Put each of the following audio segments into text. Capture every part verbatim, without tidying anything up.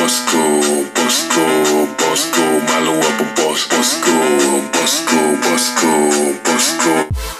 Bosco, Bosco, Bosco, malu apa bos? Bosco, Bosco, Bosco, Bosco.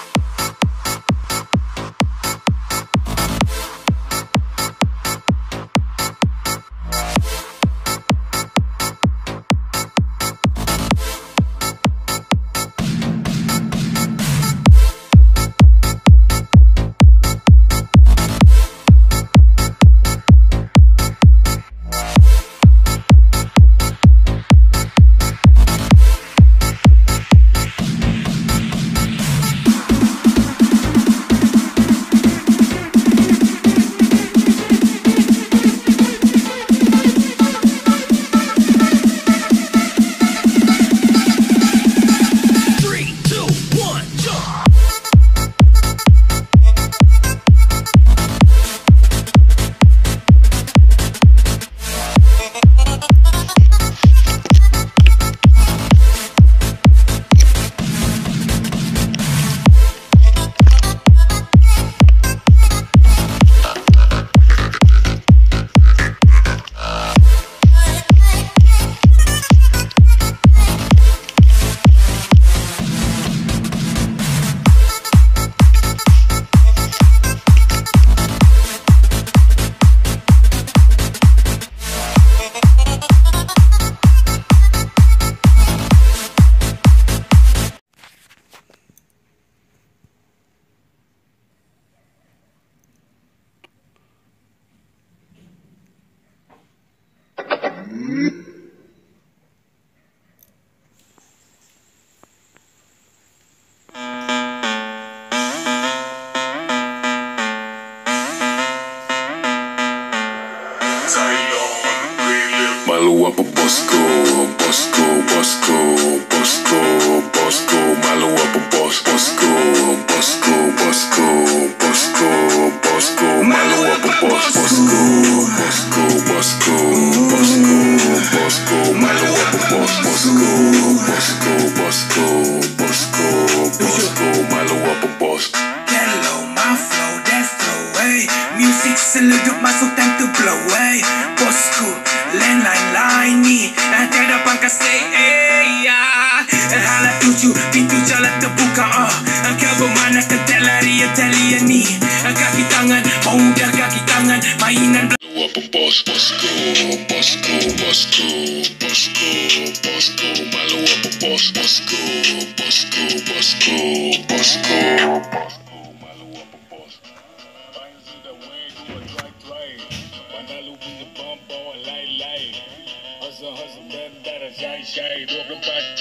Malu apa Bosco, Bosco, Bosco, Bosco, Bosco, malu apa bos? Bosco, Bosco, Bosco, Bosco, Bosco, malu apa bos? Bosco, Bosco, Bosco, Bosco, Bosco, malu apa bos? Bosco, Bosco, Bosco, Bosco, Bosco, malu apa bos? Hello, my flow, that's the way. Music seluduk masuk time to blow away. Bosku, landline line ni nanti depan kasih eh ya. Hala tuju pintu jalan terbuka ah. Kau bermana ketek lari Italia ni. Kaki tangan mau dah kaki tangan mainan. Malu apa bos? Bosco, Bosco, Bosco, Bosco, Bosco, malu apa bos? Bosco, Bosco, Bosco, Bosco, Bosco, malu apa bos? Finds in the way to a dry dry. Panalo punya bomb bawa lay lay. Hustle hustle man darah shy shy. Dua puluh empat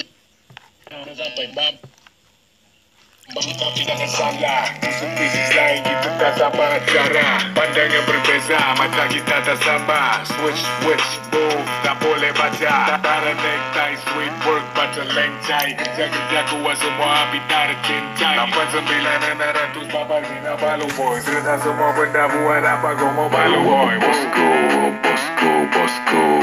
jam sampai bam. Bang tapi jangan salah. Musuh bisnis lain kita tak sama cara. Pandang yang berbeza mata kita tak sama. Switch switch move tak boleh baca. Tara necktie sweet work baca lengcai. Kerja-kerja kuat semua bintara cintai. Lapan sembilan enam ratus babak zina balu boy. Serta semua benda buat apa kau mau balu boy. Bosco, Bosco, Bosco.